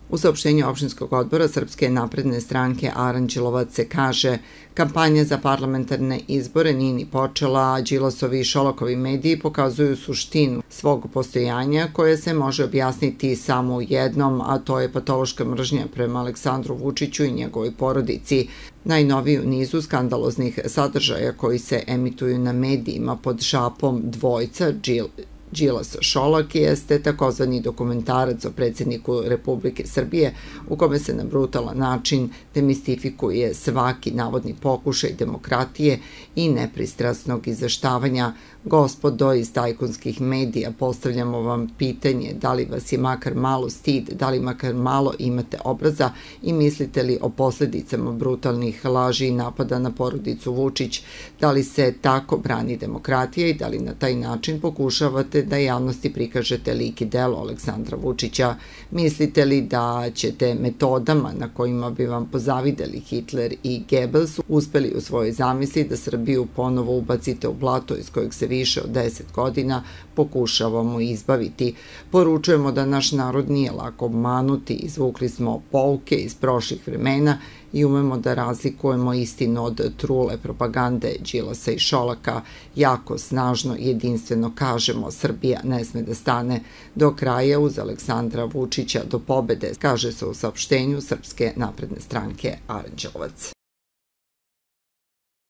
U saopštenju opštinskog odbora Srpske napredne stranke Aranđelovac se kaže: kampanja za parlamentarne izbore nije ni počela, a Đilasovi i Šolakovi mediji pokazuju suštinu svog postojanja koje se može objasniti samo u jednom, a to je patološka mržnja prema Aleksandru Vučiću i njegovoj porodici. Najnoviji u nizu skandaloznih sadržaja koji se emituju na medijima pod šapom dvojca Đilas-Šolak jeste takozvani dokumentarac o predsjedniku Republike Srbije u kome se na brutalan način demistifikuje svaki navodni pokušaj demokratije i nepristrasnog izveštavanja. Gospodo iz tajkunskih medija, postavljamo vam pitanje da li vas je makar malo stid, da li makar malo imate obraza i mislite li o posljedicama brutalnih laži i napada na porodicu Vučić, da li se tako brani demokratija i da li na taj način pokušavate da javnosti prikažete lik i delo Aleksandra Vučića? Mislite li da ćete metodama na kojima bi vam pozavideli Hitler i Goebbels uspeli u svojoj zamisli da Srbiju ponovo ubacite u blato iz kojeg se više od 10 godina pokušavamo izbaviti? Poručujemo da naš narod nije lako obmanuti, izvukli smo pouke iz prošlih vremena i umemo da razlikujemo istinu od trule propagande Đilasa i Šolaka. Jako snažno i jedinstveno kažemo: Srbija ne sme da stane do kraja uz Aleksandra Vučića do pobede, kaže se u saopštenju Srpske napredne stranke Aranđelovac.